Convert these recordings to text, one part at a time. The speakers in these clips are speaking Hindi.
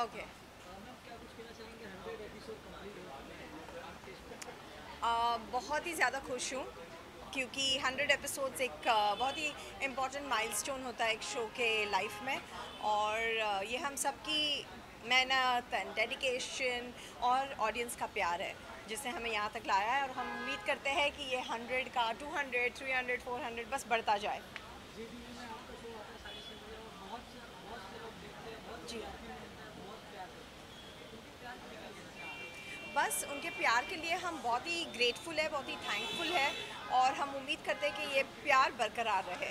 ओके। बहुत ही ज़्यादा खुश हूँ क्योंकि 100 एपिसोड्स एक बहुत ही इम्पॉर्टेंट माइलस्टोन होता है एक शो के लाइफ में, और ये हम सबकी मेहनत एंड डेडिकेशन और ऑडियंस का प्यार है जिसने हमें यहाँ तक लाया है, और हम उम्मीद करते हैं कि ये 100 का 200, 300, 400 बस बढ़ता जाए। जी, बस उनके प्यार के लिए हम बहुत ही ग्रेटफुल है, बहुत ही थैंकफुल है, और हम उम्मीद करते हैं कि ये प्यार बरकरार रहे।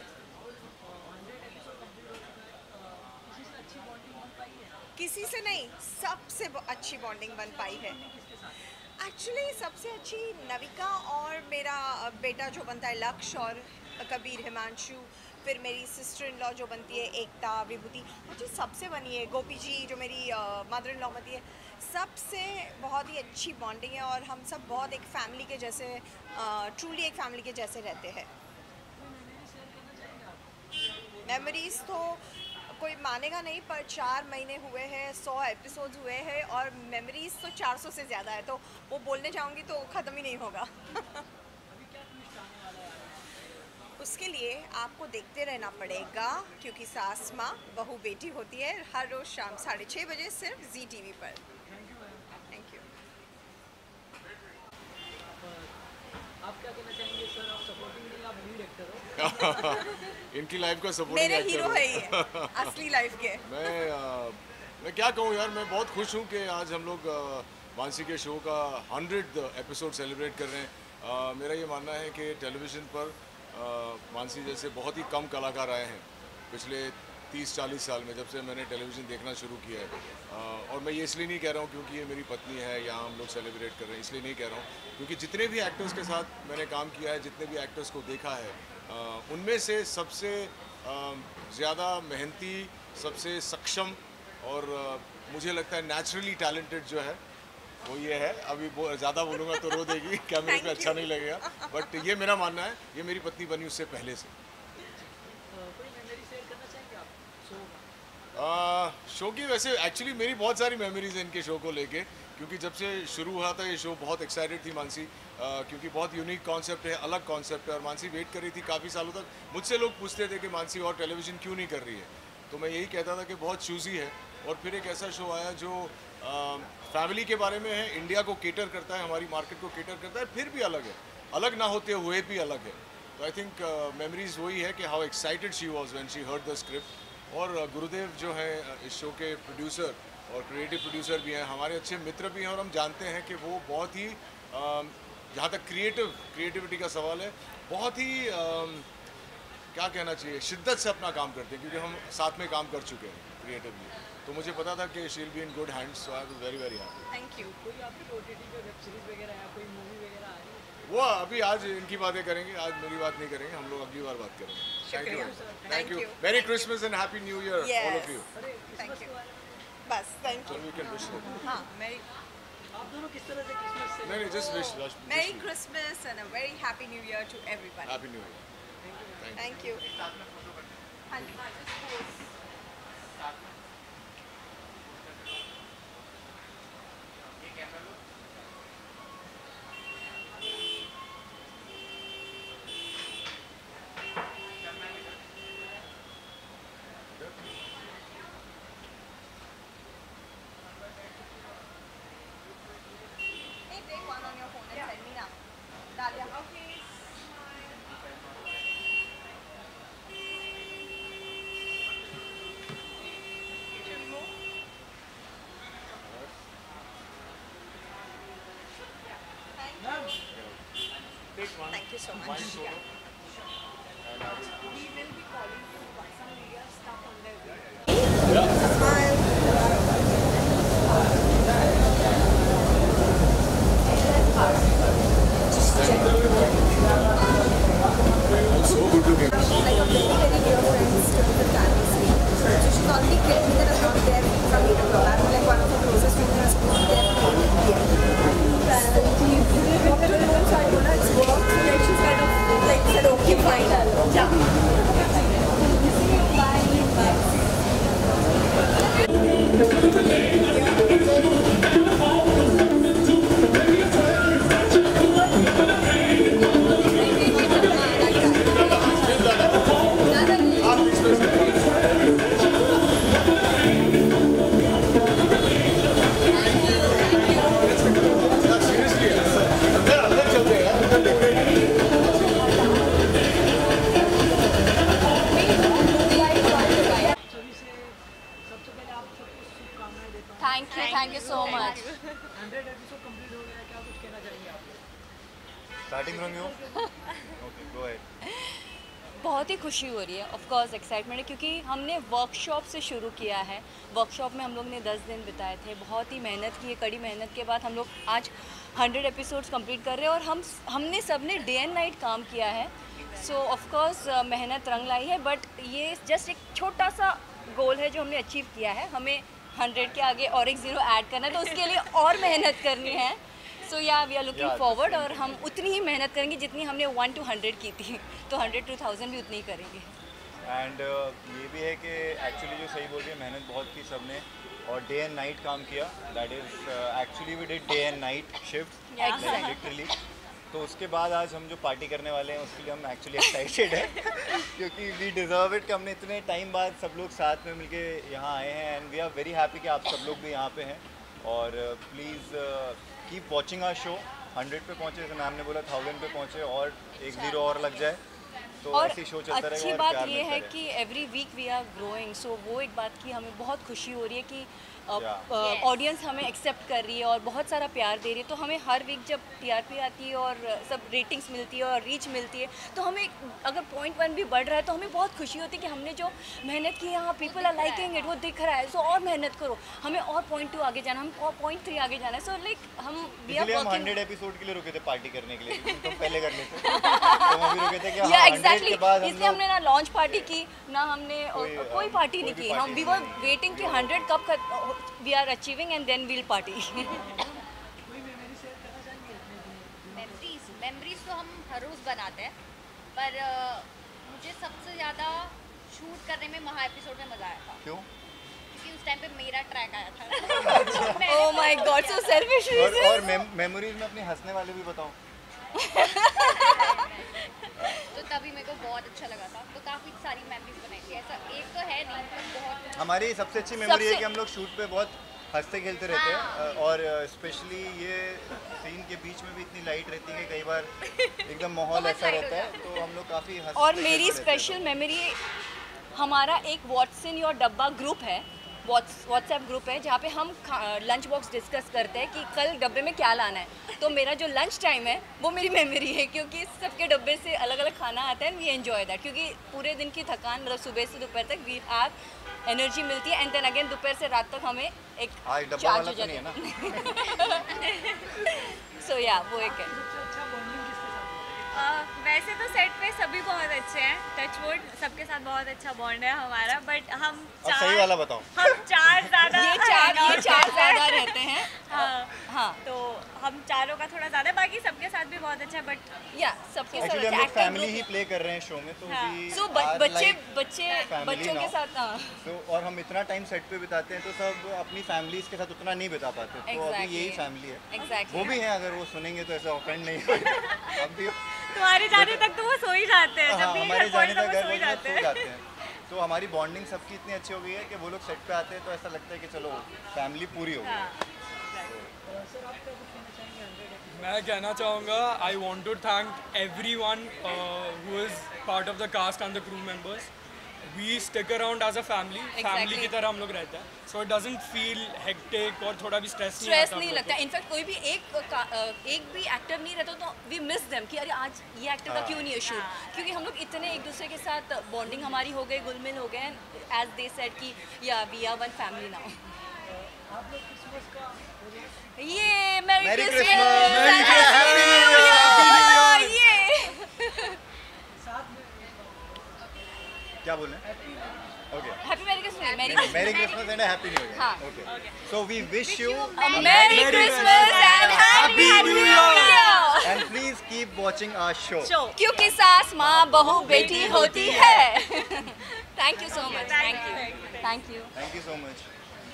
किसी से नहीं, सबसे अच्छी बॉन्डिंग बन पाई है। एक्चुअली सबसे अच्छी नविका और मेरा बेटा जो बनता है लक्ष्य, और कबीर, हिमांशु, फिर मेरी सिस्टर इन लॉ जो बनती है एकता, विभूति, मुझे सबसे बनी है गोपी जी जो मेरी मदर इन लॉ बनती है, सबसे बहुत ही अच्छी बॉन्डिंग है, और हम सब बहुत एक फैमिली के जैसे, ट्रूली एक फैमिली के जैसे रहते हैं। मेमोरीज़ तो कोई मानेगा नहीं, पर 4 महीने हुए हैं, 100 एपिसोड्स हुए हैं, और मेमोरीज़ तो 400 से ज़्यादा है, तो वो बोलने जाऊँगी तो ख़त्म ही नहीं होगा। उसके लिए आपको देखते रहना पड़ेगा, क्योंकि सास माँ बहू बेटी होती है, हर रोज़ शाम 6:30 बजे सिर्फ ZTV पर। Thank you. आप क्या कहना चाहेंगे सर? आप सपोर्टिंग नहीं, आप लीड एक्टर हो। इनकी लाइफ का सपोर्टिंग मेरे एक्टर हीरो हूँ। है ये असली लाइफ के। मैं क्या कहूँ यार, मैं बहुत खुश हूँ कि आज हम लोग मानसी के शो का 100 एपिसोड सेलिब्रेट कर रहे हैं। मेरा ये मानना है कि टेलीविज़न पर मानसी जैसे बहुत ही कम कलाकार आए हैं पिछले 30-40 साल में, जब से मैंने टेलीविज़न देखना शुरू किया है। और मैं ये इसलिए नहीं कह रहा हूँ क्योंकि ये मेरी पत्नी है, यहाँ हम लोग सेलिब्रेट कर रहे हैं, इसलिए नहीं कह रहा हूँ, क्योंकि जितने भी एक्टर्स के साथ मैंने काम किया है, जितने भी एक्टर्स को देखा है, उनमें से सबसे ज़्यादा मेहनती, सबसे सक्षम और मुझे लगता है नेचुरली टैलेंटेड जो है वो ये है। अभी ज़्यादा बोलूँगा तो रो देगी, कैमरे पे अच्छा नहीं लगेगा, बट ये मेरा मानना है, ये मेरी पत्नी बनी उससे पहले से। कोई मेमोरी शेयर करना चाहेंगे आप शो का? शो की वैसे एक्चुअली मेरी बहुत सारी मेमोरीज हैं इनके शो को लेके, क्योंकि जब से शुरू हुआ था ये शो बहुत एक्साइटेड थी मानसी, क्योंकि बहुत यूनिक कॉन्सेप्ट है, अलग कॉन्सेप्ट है, और मानसी वेट कर रही थी काफ़ी सालों तक। मुझसे लोग पूछते थे कि मानसी और टेलीविज़न क्यों नहीं कर रही है, तो मैं यही कहता था कि बहुत चूज़ी है, और फिर एक ऐसा शो आया जो फैमिली के बारे में है, इंडिया को केटर करता है, हमारी मार्केट को केटर करता है, फिर भी अलग है, अलग ना होते हुए भी अलग है। तो आई थिंक मेमोरीज वही है कि how excited she was when she heard the script. और गुरुदेव जो है इस शो के प्रोड्यूसर और क्रिएटिव प्रोड्यूसर भी हैं, हमारे अच्छे मित्र भी हैं, और हम जानते हैं कि वो बहुत ही जहाँ तक क्रिएटिविटी का सवाल है, बहुत ही क्या कहना चाहिए, शिद्दत से अपना काम करते हैं, क्योंकि हम साथ में काम कर चुके हैं क्रिएटिवली। तो मुझे पता था कि she will be in good hands, so I was very very happy. Thank you. कोई आपकी OTT पे वेब सीरीज वगैरह या कोई मूवी वगैरह आ रही है? वो अभी आज इनकी बातें करेंगे, आज मेरी बात नहीं करेंगे, हम लोग अगली बार बात करेंगे। Thank you. Merry Christmas and happy New Year all of you. अरे थैंक क्रिसमस यू। को आ रहा है। बस thank So you. we can wish them. हाँ, मेरी आप दोनों किस तरह से क्रिसमस से? नहीं, just wish Merry me. Christmas and a very happy New Year to everybody. Happy New Year. Thank you. हाँ जी। Hey, take one on your phone and send me now. Dalia. Okay. Thank you so much. Yeah. We will be calling you once some media stuff on their way. Smile. So good to be. Like a very, very dear friend to the family scene. So she's already kept me that I'm not there from 8 o'clock. I'm like one of the closest friends who's there from 8 p.m. And after the notes I told her it's work, so like she's kind of like said, okay, fine. Yeah. Bye. Bye. Thank you so much. 100 episode complete हो गया है, क्या कुछ कहना चाहेंगे आप? Starting from you. Okay, go ahead. बहुत ही खुशी हो रही है, ऑफ कोर्स एक्साइटमेंट है, क्योंकि हमने वर्कशॉप से शुरू किया है। वर्कशॉप में हम लोग ने 10 दिन बिताए थे, बहुत ही मेहनत की है। कड़ी मेहनत के बाद हम लोग आज 100 एपिसोड्स कंप्लीट कर रहे हैं, और हमने सबने डे एंड नाइट काम किया है। सो ऑफ कोर्स मेहनत रंग लाई है, बट ये जस्ट एक छोटा सा गोल है जो हमने अचीव किया है। हमें 100 के आगे और एक 0 ऐड करना है, तो उसके लिए और मेहनत करनी है। सो या वी आर लुकिंग फॉरवर्ड, और हम उतनी ही मेहनत करेंगे जितनी हमने 1 to 100 की थी, तो 100 to 1000 भी उतनी ही करेंगे। एंड ये भी है कि एक्चुअली जो सही बोल रही है, मेहनत बहुत की सबने, और डे एंड नाइट काम किया। That is actually we did day and night shift literally. तो उसके बाद आज हम जो पार्टी करने वाले हैं उसके लिए हम एक्चुअली एक्साइटेड हैं क्योंकि वी डिज़र्व इट कि हमने इतने टाइम बाद सब लोग साथ में मिलके यहाँ आए हैं, and we are very happy कि आप सब लोग भी यहाँ पे हैं। और please keep watching our show. 100 पे पहुँचे, जैसे मैम ने बोला 1000 पे पहुँचे, और एक 0 और लग जाए तो और ऐसी शो चलता रहेगा। अच्छी और बात प्यार ये मिलता है रहे। कि every week we are growing, so वो एक बात की हमें बहुत खुशी हो रही है कि Yeah. ऑडियंस हमें एक्सेप्ट कर रही है और बहुत सारा प्यार दे रही है। तो हमें हर वीक जब टीआरपी आती है और सब रेटिंग्स मिलती है और रीच मिलती है, तो हमें अगर 0.1 भी बढ़ रहा है तो हमें बहुत खुशी होती है कि हमने जो मेहनत की है, हाँ पीपल आर लाइकिंग इट, वो दिख रहा है। सो और मेहनत करो, हमें और 0.2 आगे जाना, हम और 0.3 आगे जाना है। सो लाइक हम वी आर इसलिए हम वर्किंग। 100 एपिसोड के लिए रुके थे पार्टी करने के लिए, क्योंकि तुम पहले कर लेते तो हम भी रुके थे कि या हाँ 100 एग्जैक्टली, के बाद हम इसलिए हमने लोग ना लॉन्च पार्टी की, ना हमने कोई पार्टी कोई नहीं भी की। पार्टी हम वी नहीं वर वेटिंग कि 100 कब we are achieving and then we'll party. Memories तो हम हर रोज़ बनाते हैं, पर मुझे सबसे ज़्यादा शूट करने में महा एपिसोड में मज़ा आया था, क्यों? क्योंकि उस टाइम पे मेरा ट्रैक आया था। Oh my god, so selfish और मेमोरीज में अपनी हंसने वाले भी बताओ। तो तभी मेरे को बहुत अच्छा लगा था, तो काफ़ी सारी मेमोरीज बनाई थी। ऐसा एक तो है नहीं, पर बहुत। हमारी सबसे अच्छी मेमोरी है कि हम लोग शूट पे बहुत हंसते खेलते रहते हैं, और स्पेशली ये सीन के बीच में भी इतनी लाइट रहती है कि कई बार एकदम माहौल बहुत ऐसा light रहता हो है, तो हम लोग काफ़ी हंसते और मेरी खेलते रहते हैं। स्पेशल मेमोरी हमारा एक what's in your dabba group है, व्हाट्सएप ग्रुप है, जहाँ पे हम लंच बॉक्स डिस्कस करते हैं कि कल डब्बे में क्या लाना है। तो मेरा जो लंच टाइम है वो मेरी मेमोरी है, क्योंकि सबके डब्बे से अलग अलग खाना आता है, वी एंजॉय दैट, क्योंकि पूरे दिन की थकान मतलब सुबह से दोपहर तक वी हैव एनर्जी मिलती है, एंड देन अगेन दोपहर से रात तक हमें एक आज डब्बा चार्ज वाला हो तो नहीं जाता है है। ना? सो या वो एक है। सबसे अच्छा बॉन्डिंग किसके साथ? वैसे तो सेट पे सभी बहुत अच्छे हैं, टचवुड सबके साथ बहुत अच्छा बॉन्ड है हमारा, बट हम अब सही वाला बताओ। चार ज़्यादा ये चार ज़्यादा रहते हैं। हाँ, हाँ, तो हम चारों का थोड़ा ज़्यादा है, बाकी सबके साथ भी बहुत अच्छा है, बट या सबके साथ एक्चुअली हम लोग acting फैमिली group- ही प्ले कर रहे हैं शो में, तो हाँ। we सो are बच्चे like बच्चे family बच्चों के now. साथ हाँ। तो और हम इतना टाइम सेट पे बिताते हैं, तो सब अपनी फैमिलीज के साथ उतना नहीं बिता पाते, तो अभी Exactly. यही फैमिली है। Exactly. वो भी हैं, अगर वो सुनेंगे तो ऐसा ऑफेंड नहीं होगा। अब भी तुम्हारे जाने तक तो वो सो ही जाते हैं, हाँ, जब भी हमारे जाने तक वो घर सो ही वो जाते सो हैं। जाते हैं। तो हमारी बॉन्डिंग सबकी इतनी अच्छी हो गई है कि वो लोग सेट पे आते हैं तो ऐसा लगता है कि चलो फैमिली पूरी हो गई है। सर आप क्या कुछ कहना चाहेंगे 100 एपिसोड? मैं कहना चाहूँगा I want to thank everyone who is part of the cast and the crew members. We stick around as a family, family की तरह हम लोग रहते हैं, so it doesn't feel hectic और थोड़ा भी स्ट्रेस नहीं लगता। इनफैक्ट कोई भी एक भी एक्टर नहीं रहता तो वी मिस देम कि अरे आज ये एक्टर का क्यों नहीं है शूट, क्योंकि हम लोग इतने एक दूसरे के साथ बॉन्डिंग हमारी हो गई, गुलमिल हो गए, एज दे सेड कि या we are one family now. आप लोग क्रिसमस का हो गया? ये Mary Merry Christmas, Christmas! Happy New year. साथ में क्या बोल रहे हैं? ओके, हैप्पी मैरी क्रिसमस, मेरी Christmas and happy New year. हाँ। Okay, so we wish you merry Christmas and happy New year. And please keep watching our show. क्योंकि सास माँ बहू बेटी होती है। Thank you so much, thank you, thank you. Thank you so much.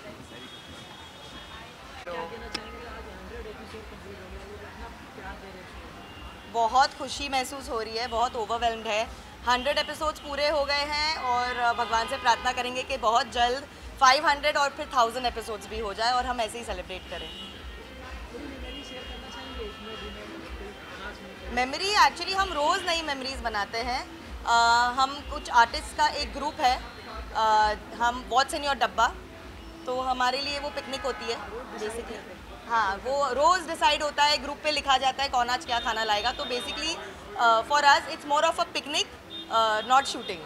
क्या कहना चाहेंगे? आज 100 एपिसोड कंप्लीट हो गए, लोग इतना प्यार दे रहे हैं। बहुत खुशी महसूस हो रही है, बहुत ओवरवेल्म्ड है। 100 एपिसोड्स पूरे हो गए हैं और भगवान से प्रार्थना करेंगे कि बहुत जल्द 500 और फिर 1000 एपिसोड्स भी हो जाए और हम ऐसे ही सेलिब्रेट करें। कोई मेमोरी शेयर करना चाहेंगे इसमें डिनर में, कोई खास में? मेमोरी एक्चुअली हम रोज़ नई मेमोरीज बनाते हैं। हम कुछ आर्टिस्ट का एक ग्रुप है, हम व्हाट्स इन योर डब्बा, तो हमारे लिए वो पिकनिक होती है बेसिकली। हाँ, वो रोज़ डिसाइड होता है, ग्रुप पे लिखा जाता है कौन आज क्या खाना लाएगा। तो basically for us it's more of a picnic, not shooting.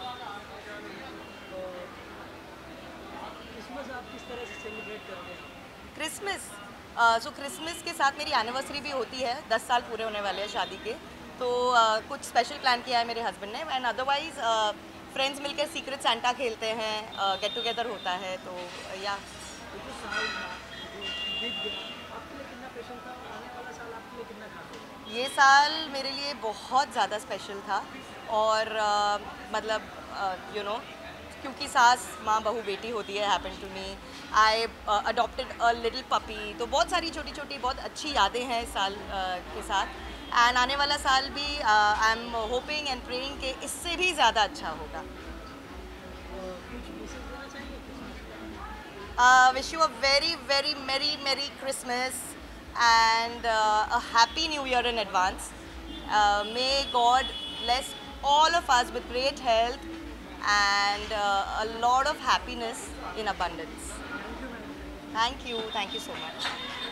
Christmas आप किस तरह से सेलिब्रेट करते हैं? क्रिसमस सो क्रिसमस के साथ मेरी एनिवर्सरी भी होती है, 10 साल पूरे होने वाले हैं शादी के। तो कुछ स्पेशल प्लान किया है मेरे हस्बैंड ने। एंड अदरवाइज फ्रेंड्स मिलकर सीक्रेट सेंटा खेलते हैं, गेट टुगेदर होता है। तो या जो साल था जो बीत गया, आपके लिए कितना स्पेशल था और आने वाला साल आपके लिए कितना खास होगा? ये साल मेरे लिए बहुत ज़्यादा स्पेशल था। और मतलब यू नो, क्योंकि सास माँ बहू बेटी होती है, happen to me. I adopted a little puppy. तो बहुत सारी छोटी छोटी बहुत अच्छी यादें हैं इस साल के साथ। एंड आने वाला साल भी I am hoping and praying कि इससे भी ज़्यादा अच्छा होगा। कुछ मैसेज देना चाहेंगे Christmas? Wish you a very, very merry Christmas and a happy New Year in advance. May God bless all of us with great health and a lot of happiness in abundance. Thank you so much.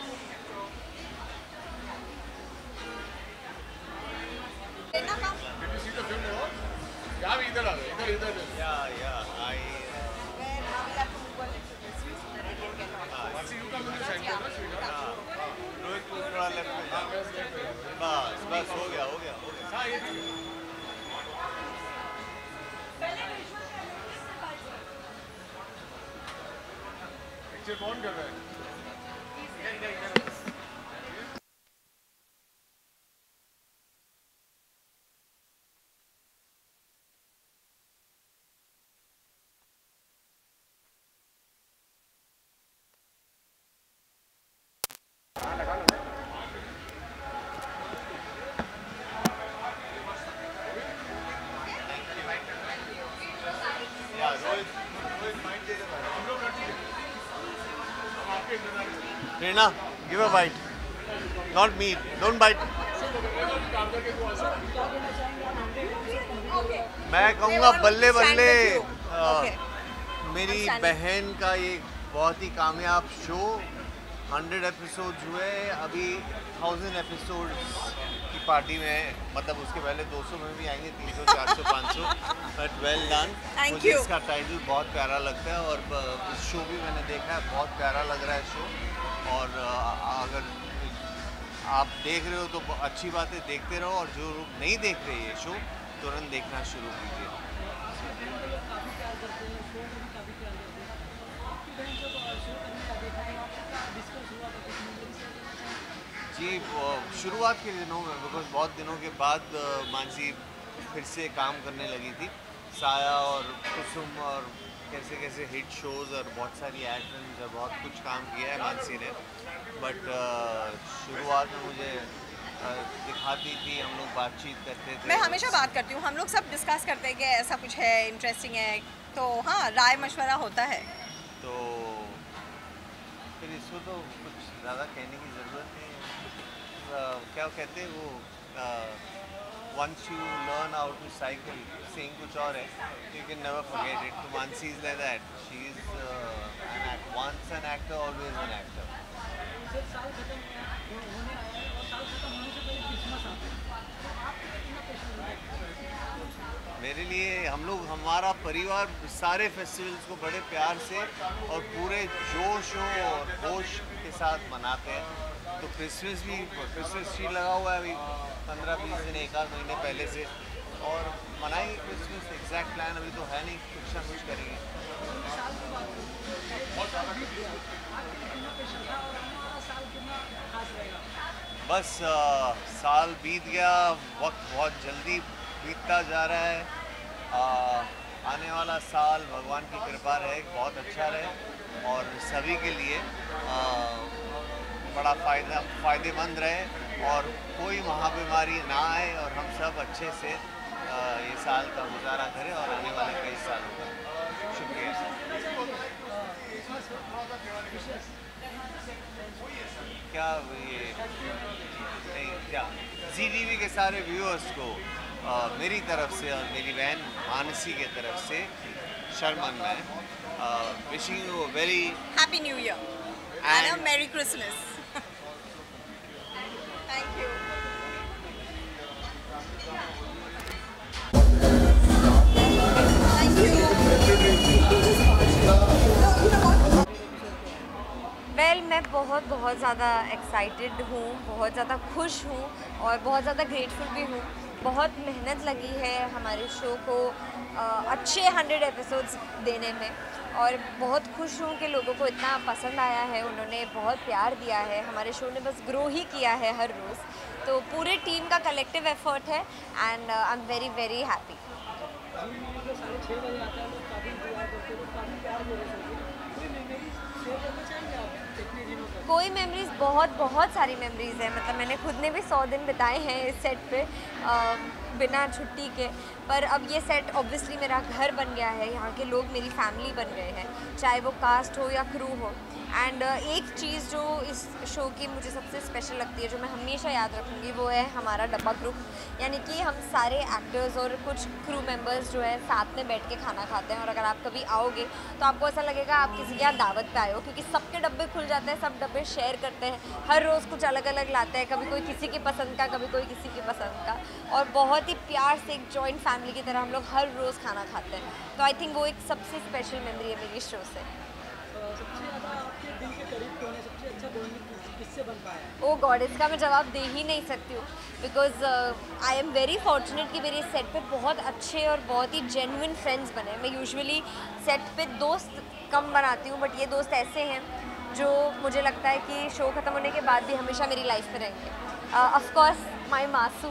Did you see the film or? Yeah, इधर आ गए, इधर. Yeah, I Mansi, you come in the center, ना, sweetheart. रोहित को थोड़ा लेफ्ट में जा। बस हो गया। हाँ, ये ठीक है. पिक्चर कौन कर रहा है? Reena, give a bite. Not me. Don't bite. मैं कहूँगा बल्ले बल्ले। मेरी बहन का ये बहुत ही कामयाब शो, 100 एपिसोड्स हुए, अभी 1000 एपिसोड्स की पार्टी में, मतलब उसके पहले 200 में भी आएंगे, 300, 400, 500। But well done. मुझे इसका टाइटल बहुत प्यारा लगता है और इस शो भी मैंने देखा है, बहुत प्यारा लग रहा है शो। और अगर आप देख रहे हो तो अच्छी बात है, देखते रहो। और जो लोग नहीं देख रहे ये शो, तुरंत देखना शुरू कीजिए। जी, शुरुआत के दिनों में, बिकॉज बहुत दिनों के बाद मानसी फिर से काम करने लगी थी। साया और कुसुम और कैसे कैसे हिट शोज़ और बहुत सारी एड फिल्म्स और बहुत कुछ काम किया है मानसी ने। बट शुरुआत में मुझे दिखाती थी, हम लोग बातचीत करते थे। मैं हमेशा बात करती हूँ, हम लोग सब डिस्कस करते हैं कि ऐसा कुछ है, इंटरेस्टिंग है, तो हाँ, राय मशवरा होता है। तो फिर इसको तो कुछ ज़्यादा कहने की ज़रूरत नहीं है। क्या कहते हैं वो, once you learn how to cycle, saying कुछ और है, you can never forget it. तो Mansi is like that, she is once an actor, always an actor. साल खत्म होने आया है और साल खत्म होने से पहले क्रिसमस आता है, तो आपको कितना स्पेशल है? मेरे लिए हम लोग, हमारा परिवार सारे फेस्टिवल्स को बड़े प्यार से और पूरे जोश और होश के साथ मनाते हैं। तो क्रिसमस ट्री लगा हुआ है अभी 15-20 दिन, 1 आध महीने पहले से, और मनाएंगे क्रिसमस। एग्जैक्ट प्लान अभी तो है नहीं, कुछ ना कुछ करेंगे। बस साल बीत गया, वक्त बहुत जल्दी बीतता जा रहा है। आने वाला साल भगवान की कृपा रहे, बहुत अच्छा रहे और सभी के लिए बड़ा फ़ायदेमंद रहे और कोई महाबीमारी ना आए और हम सब अच्छे से ये साल का गुजारा करें और आने वाले कई सालों का। शुक्रिया। क्या ये नहीं, क्या ZTV के सारे व्यूअर्स को मेरी तरफ से और मेरी बहन मानसी के तरफ से शर्मन में wishing you a very Happy New Year and a Merry Christmas. Thank you. Well मैं बहुत ज़्यादा एक्साइटेड हूँ, बहुत ज़्यादा खुश हूँ और बहुत ज़्यादा ग्रेटफुल भी हूँ। बहुत मेहनत लगी है हमारे शो को अच्छे 100 एपिसोड्स देने में और बहुत खुश हूँ कि लोगों को इतना पसंद आया है, उन्होंने बहुत प्यार दिया है। हमारे शो ने बस ग्रो ही किया है हर रोज़, तो पूरे टीम का कलेक्टिव एफर्ट है and I am very very happy. कोई मेमोरीज बहुत सारी मेमोरीज है, मतलब मैंने खुद ने भी 100 दिन बिताए हैं इस सेट पे बिना छुट्टी के। पर अब ये सेट ऑब्वियसली मेरा घर बन गया है, यहाँ के लोग मेरी फैमिली बन गए हैं, चाहे वो कास्ट हो या क्रू हो। एंड एक चीज़ जो इस शो की मुझे सबसे स्पेशल लगती है, जो मैं हमेशा याद रखूँगी, वो है हमारा डब्बा ग्रुप। यानी कि हम सारे एक्टर्स और कुछ क्रू मेंबर्स जो है साथ में बैठ के खाना खाते हैं। और अगर आप कभी आओगे तो आपको ऐसा लगेगा आप किसी के यहाँ दावत पे आए हो, क्योंकि सबके डब्बे खुल जाते हैं, सब डब्बे शेयर करते हैं, हर रोज़ कुछ अलग अलग लाते हैं, कभी कोई किसी की पसंद का, कभी कोई किसी की पसंद का, और बहुत ही प्यार से एक जॉइंट फैमिली की तरह हम लोग हर रोज़ खाना खाते हैं। तो आई थिंक वो एक सबसे स्पेशल मेमोरी है मेरी शो से। सबसे ज़्यादा आपके दिल के करीब कौन है, सबसे अच्छा बॉन्डिंग किससे बन पाया? ओ गॉड, इसका मैं जवाब दे ही नहीं सकती हूँ, because I am very fortunate कि मेरे सेट पे बहुत अच्छे और बहुत ही जेन्युइन फ्रेंड्स बने। मैं यूजुअली सेट पे दोस्त कम बनाती हूँ, बट ये दोस्त ऐसे हैं जो मुझे लगता है कि शो ख़त्म होने के बाद भी हमेशा मेरी लाइफ में रहेंगे। Of course my Masu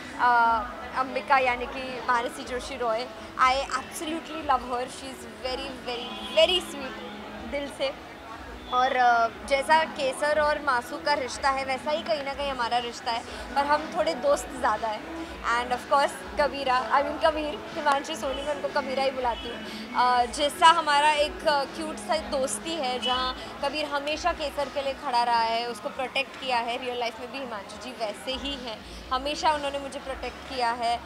Ambika, यानी कि Mansi Joshi Roy, I absolutely love her. She is very very very sweet दिल से। और जैसा केसर और मासू का रिश्ता है, वैसा ही कहीं ना कहीं हमारा रिश्ता है, पर हम थोड़े दोस्त ज़्यादा हैं। And of course Kabira, I mean Kabir, Himanshu Soni, मैं उनको कबीरा ही बुलाती हूँ। जैसा हमारा एक क्यूट सा दोस्ती है, जहाँ कबीर हमेशा केसर के लिए खड़ा रहा है, उसको प्रोटेक्ट किया है, रियल लाइफ में भी हिमांशु जी वैसे ही हैं, हमेशा उन्होंने मुझे प्रोटेक्ट किया है,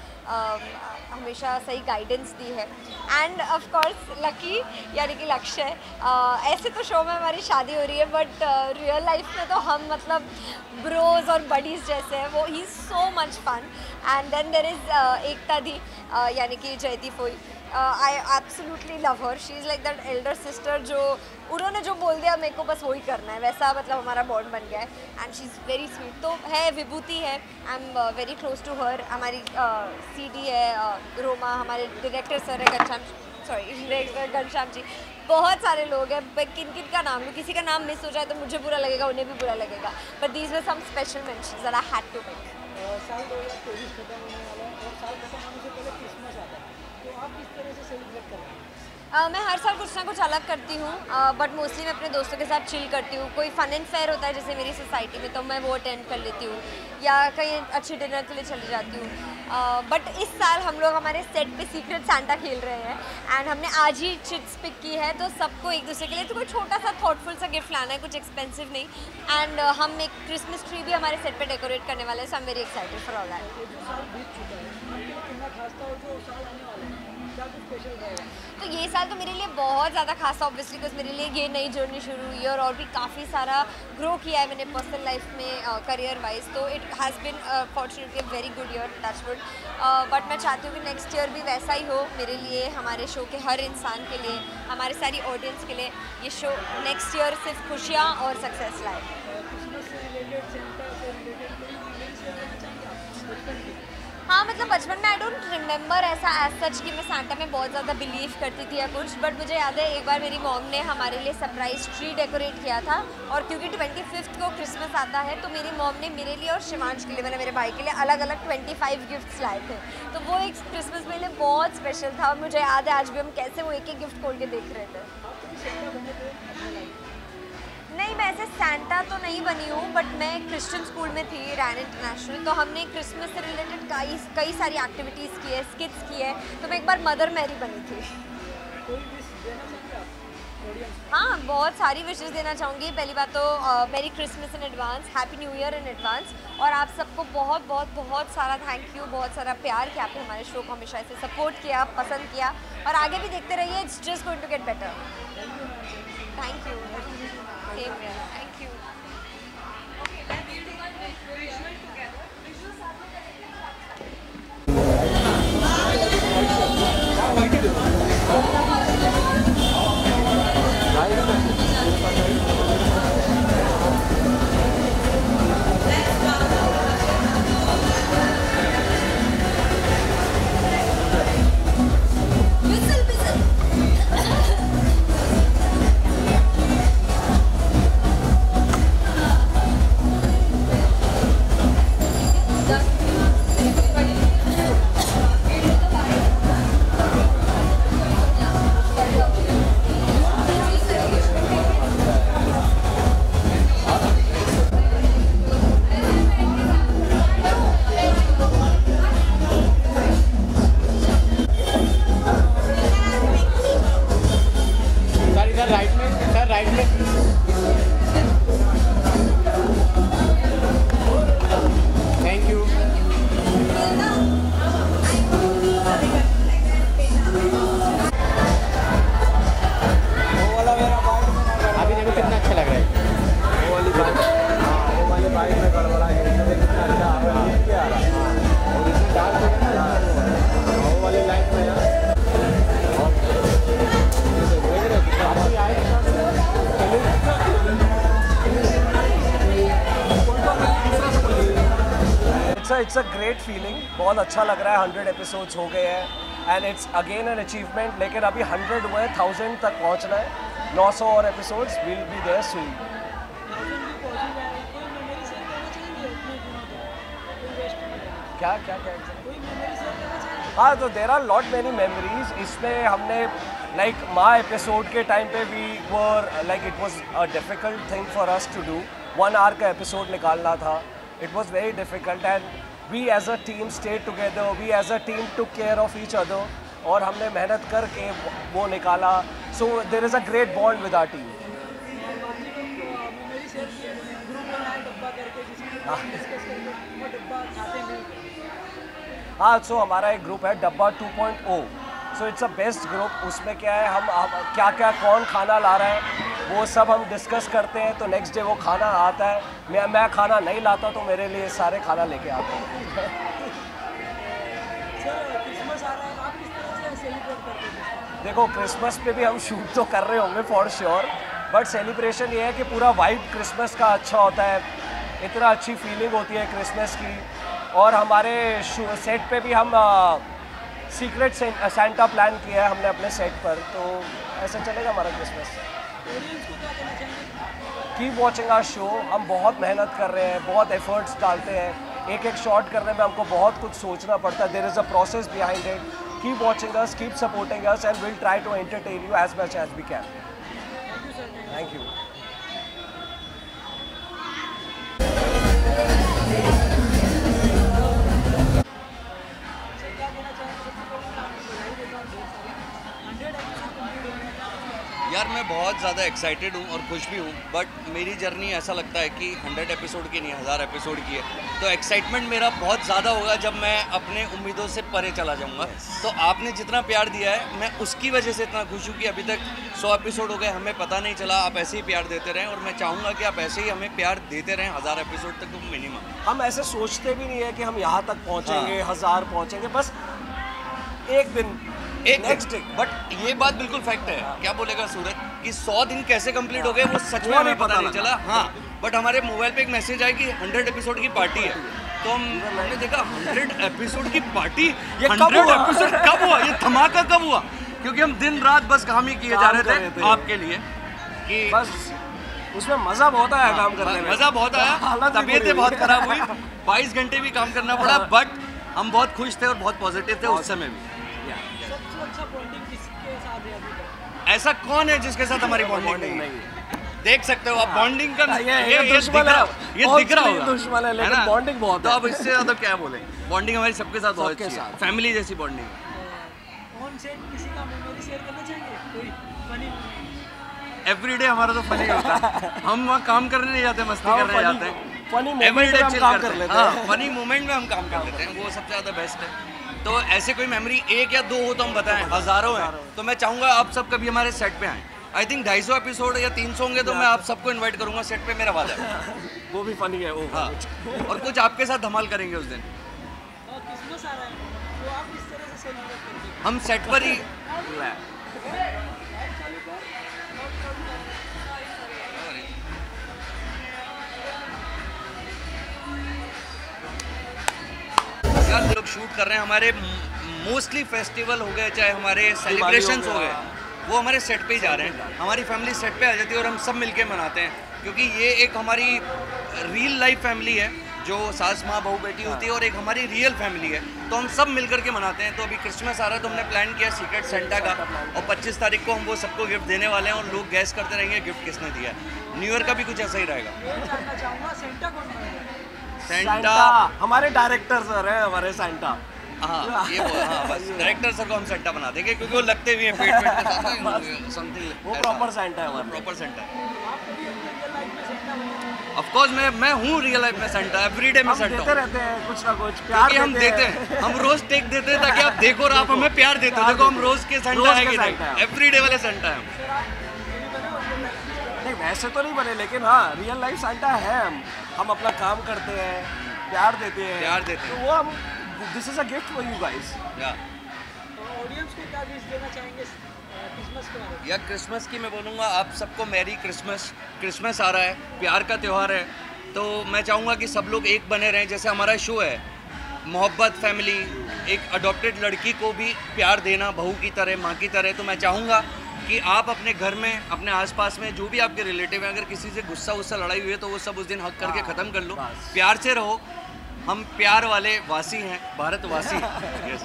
हमेशा सही गाइडेंस दी है। एंड ऑफ कोर्स लकी, यानी कि लक्ष्य। ऐसे तो शो में हमारी शादी हो रही है, बट रियल लाइफ में तो हम मतलब ब्रोज और बडीज़ जैसे हैं। वो ही so much fun. And then there is Ekta di, यानी कि जयती फोई। I absolutely love her. She is like that elder sister, जो उन्होंने जो बोल दिया मेरे को बस वही करना है, वैसा मतलब हमारा बॉन्ड बन गया है। And she is very sweet. तो है विभूति है, I am very close to her. हमारी CD है रोमा, हमारे डायरेक्टर सर है घनश्याम जी, बहुत सारे लोग हैं। किन किन का नाम लूँ, किसी का नाम मिस हो जाए तो मुझे बुरा लगेगा, उन्हें भी बुरा लगेगा, but these were some special mentions that I had to make. साल 2023 खत्म होने वाला है और साल खत्म होने से पहले क्रिसमस आता है, तो आप किस तरह से सेलिब्रेट कर रहे हैं? मैं हर साल कुछ ना कुछ अलग करती हूँ, बट मोस्टली मैं अपने दोस्तों के साथ चिल करती हूँ। कोई फ़न एंड फेयर होता है जैसे मेरी सोसाइटी में, तो मैं वो अटेंड कर लेती हूँ, या कहीं अच्छे डिनर के लिए चली जाती हूँ। बट इस साल हम लोग हमारे सेट पे सीक्रेट सांता खेल रहे हैं, एंड हमने आज ही चिट्स पिक की है, तो सबको एक दूसरे के लिए तो कोई छोटा सा थॉटफुल सा गिफ्ट लाना है, कुछ एक्सपेंसिव नहीं। एंड हम एक क्रिसमस ट्री भी हमारे सेट पे डेकोरेट करने वाले हैं, so I am very excited for all that. जो साल बीत चुका है, आपके लिए कितना खास था, और जो साल आने वाला है क्या कुछ स्पेशल रहेगा? तो ये साल तो मेरे लिए बहुत ज़्यादा खास था, ऑब्वियसली, बिकॉज मेरे लिए ये नई जर्नी शुरू हुई है, और भी काफ़ी सारा ग्रो किया है मैंने पर्सनल लाइफ में, करियर वाइज। तो it has been fortunately very good year, touch wood. But मैं चाहती हूँ कि नेक्स्ट ईयर भी वैसा ही हो मेरे लिए, हमारे शो के हर इंसान के लिए, हमारे सारी ऑडियंस के लिए ये शो नेक्स्ट ईयर सिर्फ खुशियाँ और सक्सेस लाए। क्रिसमस से रिलेटेड, सेंटा से रिलेटेड कोई इवेंट शेयर करना चाहेंगे आप बचपन के? हाँ, मतलब बचपन में आई डोंट रिमेंबर ऐसा एज सच कि मैं सांता में बहुत ज़्यादा बिलीव करती थी या कुछ, बट मुझे याद है एक बार मेरी मॉम ने हमारे लिए सरप्राइज ट्री डेकोरेट किया था, और क्योंकि 25th को क्रिसमस आता है, तो मेरी मॉम ने मेरे लिए और शिवांश के लिए, मतलब मेरे भाई के लिए, अलग अलग 25 गिफ्ट्स लाए थे। तो वो एक क्रिसमस मेरे लिए बहुत स्पेशल था, और मुझे याद है आज भी हम कैसे वो एक एक गिफ्ट खोल के देख रहे थे। नहीं, मैं ऐसे सैंटा तो नहीं बनी हूँ, बट मैं क्रिश्चियन स्कूल में थी, रैन इंटरनेशनल, तो हमने क्रिसमस से रिलेटेड कई सारी एक्टिविटीज़ की है, स्किट्स की है, तो मैं एक बार मदर मैरी बनी थी। कोई विश देना चाहेंगे आप? हाँ, बहुत सारी विशेष देना चाहूँगी। पहली बात तो merry Christmas in advance, happy New Year in advance, और आप सबको बहुत बहुत बहुत सारा थैंक यू, बहुत सारा प्यार कि आपने हमारे शो को हमेशा ऐसे सपोर्ट किया, पसंद किया, और आगे भी देखते रहिए। It's just going to get better. Thank you. Same here. Thank you. It's a great feeling, बहुत अच्छा लग रहा है। 100 एपिसोड्स हो गए हैं and it's again an achievement. लेकिन अभी 100 हुए, 1000 तक पहुंचना है। 900 और episodes will be there soon. क्या क्या क्या हाँ, तो there are lot many memories. इसमें हमने लाइक माँ एपिसोड के टाइम पे we were like it was a difficult thing for us to do. 1 hour का एपिसोड निकालना था। It was very difficult and we as a team stayed together, we as a team took care of each other और हमने मेहनत करके वो निकाला। So there is a great bond with our team. हाँ, so हमारा एक ग्रुप है dabba 2.0। So it's a best group. उसमें क्या है, हम क्या क्या कौन खाना ला रहा है वो सब हम डिस्कस करते हैं। तो नेक्स्ट डे वो खाना आता है। मैं खाना नहीं लाता तो मेरे लिए सारे खाना लेके आते हैं। देखो, क्रिसमस पे भी हम शूट तो कर रहे होंगे फॉर श्योर, बट सेलिब्रेशन ये है कि पूरा वाइब क्रिसमस का अच्छा होता है। इतना अच्छी फीलिंग होती है क्रिसमस की। और हमारे सेट पे भी हम सीक्रेट सेंटा प्लान किया है हमने अपने सेट पर। तो ऐसा चलेगा हमारा Christmas. Keep watching our show. हम बहुत मेहनत कर रहे हैं, बहुत एफर्ट्स डालते हैं। एक एक शॉट करने में हमको बहुत कुछ सोचना पड़ता है। There is a process behind it. Keep watching us, keep supporting us and will try to entertain you as much as we can. Thank you. यार मैं बहुत ज़्यादा एक्साइटेड हूँ और खुश भी हूँ, बट मेरी जर्नी ऐसा लगता है कि 100 एपिसोड की नहीं 1000 एपिसोड की है। तो एक्साइटमेंट मेरा बहुत ज़्यादा होगा जब मैं अपने उम्मीदों से परे चला जाऊँगा। तो आपने जितना प्यार दिया है मैं उसकी वजह से इतना खुश हूँ कि अभी तक 100 एपिसोड हो गए, हमें पता नहीं चला। आप ऐसे ही प्यार देते रहें और मैं चाहूँगा कि आप ऐसे ही हमें प्यार देते रहें 1000 एपिसोड तक मिनिमम। हम ऐसे सोचते भी नहीं है कि हम यहाँ तक पहुँचेंगे, 1000 पहुँचेंगे, बस एक दिन नेक्स्ट डे। बट ये बात बिल्कुल फैक्ट है। क्या बोलेगा सूरज कि 100 दिन कैसे कंप्लीट हो गए वो सच में हमें पता नहीं चला। हाँ, बट हमारे मोबाइल पे एक मैसेज आया कि 100 एपिसोड की पार्टी है। तो हमने देखा 100 एपिसोड की पार्टी, ये 100 एपिसोड कब हुआ, ये धमाका कब हुआ? क्योंकि हम दिन रात बस काम ही किए जा रहे थे आपके लिए कि बस उसमें मज़ा बहुत आया काम करने में। मज़ा बहुत आया, तबीयतें बहुत खराब हुई, 22 घंटे भी काम करना पड़ा, बट हम बहुत खुश थे और बहुत पॉजिटिव थे उस समय भी। ऐसा कौन है जिसके साथ हमारी बॉन्डिंग नहीं है? देख सकते हो आप बॉन्डिंग का ये दिख रहा होगा दुश्मन है, लेकिन बॉन्डिंग बहुत है। तो अब इससे ज़्यादा क्या बोले? बॉन्डिंग हमारी सबके साथ बहुत अच्छी है, फैमिली जैसी बॉन्डिंग। एवरीडे हमारा तो फनी होता है। हम वहाँ काम करने नहीं जाते, मस्ती करने जाते हैं। फनी मोमेंट में हम काम कर लेते हैं। हाँ, फनी मोमेंट में हम काम कर लेते हैं, वो सबसे ज़्यादा बेस्ट है। तो ऐसे कोई मेमोरी 1 या 2 हो तो हम बताएं, हज़ारों हैं। तो मैं चाहूँगा आप सब कभी हमारे सेट पे आएँ। आई थिंक 250 एपिसोड या 300 होंगे तो मैं आप सबको इनवाइट करूँगा सेट पे, मेरा वादा है। वो भी फनी है वो। हाँ, और कुछ आपके साथ धमाल करेंगे उस दिन। और क्रिसमस आ रहा है, तो आप किस तरह से सेलिब्रेट करेंगे? हम सेट पर ही यार लोग शूट कर रहे हैं, हमारे मोस्टली फेस्टिवल हो गए, चाहे हमारे सेलिब्रेशंस हो गए, वो हमारे सेट पे ही जा रहे हैं। हमारी फैमिली सेट पे आ जाती है और हम सब मिलके मनाते हैं, क्योंकि ये एक हमारी रियल लाइफ फैमिली है जो सास माँ बहू बेटी होती है, और एक हमारी रियल फैमिली है, तो हम सब मिलकर के मनाते हैं। तो अभी क्रिसमस आ रहा है तो हमने प्लान किया सीक्रेट सेंटा का, और 25 तारीख को हम वो सबको गिफ्ट देने वाले हैं और लोग गैस करते रहेंगे गिफ्ट किसने दिया है। न्यू ईयर का भी कुछ ऐसा ही रहेगा। ये जानना चाहूँगा सेंटा कौन बनेगा? सेंटा हमारे डायरेक्टर सर है, हमारे सेंटा। हाँ, ये वो, हाँ बस डायरेक्टर सर को हम सेंटा बना देंगे, क्योंकि वो लगते भी हैं पेट के साथ समथिंग। वो प्रॉपर सेंटा है हमारा, प्रॉपर सेंटा है। आप कभी अपने रियल लाइफ में सेंटा बने? ऑफ कोर्स मैं हूँ रियल लाइफ में सेंटा, एवरीडे में सेंटा देते रहते हैं कुछ ना कुछ प्यार, हम देते हैं, हम रोज टेक देते हैं ताकि आप देखो और आप हमें प्यार देते हो। देखो हम रोज के सेंटा है कि नहीं, एवरीडे वाले सेंटा है। नहीं वैसे तो नहीं बने, लेकिन हाँ रियल लाइफ सेंटा है। हम अपना काम करते हैं, प्यार देते हैं, तो वो हम this is a gift for you guys. Audience को क्या गिफ्ट देना चाहेंगे क्रिसमस के बारे में? या क्रिसमस की मैं बोलूँगा आप सबको मैरी क्रिसमस। क्रिसमस आ रहा है, प्यार का त्यौहार है, तो मैं चाहूँगा कि सब लोग एक बने रहें। जैसे हमारा शो है मोहब्बत फैमिली, एक अडॉप्टेड लड़की को भी प्यार देना बहू की तरह, माँ की तरह। तो मैं चाहूँगा कि आप अपने घर में, अपने आसपास में जो भी आपके रिलेटिव हैं, अगर किसी से गुस्सा लड़ाई हुई है तो वो सब उस दिन हक करके ख़त्म कर लो, प्यार से रहो। हम प्यार वाले वासी हैं, भारतवासी। yes.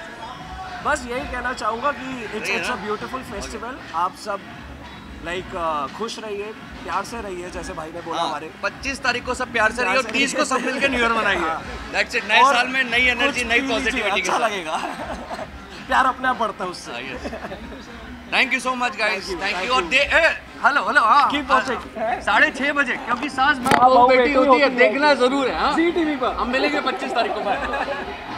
बस यही कहना चाहूँगा कि इट्स अ ब्यूटीफुल फेस्टिवल। आप सब खुश रहिए, प्यार से रहिए, जैसे भाई ने बोला। हमारे 25 तारीख को सब प्यार से रहिए और 30 को सब मिलकर न्यू ईयर मनाएंगे। That's it. नए साल में नई एनर्जी, नई पॉजिटिविटी, अच्छा लगेगा। प्यार अपने आप बढ़ता है उससे। Thank you so much guys, thank you. और हेलो हाँ, 6:30 बजे, क्योंकि सास माँ बहू बेटी होती है, देखना जरूर है। हाँ, जी टीवी पर हम मिलेंगे 25 तारीख को।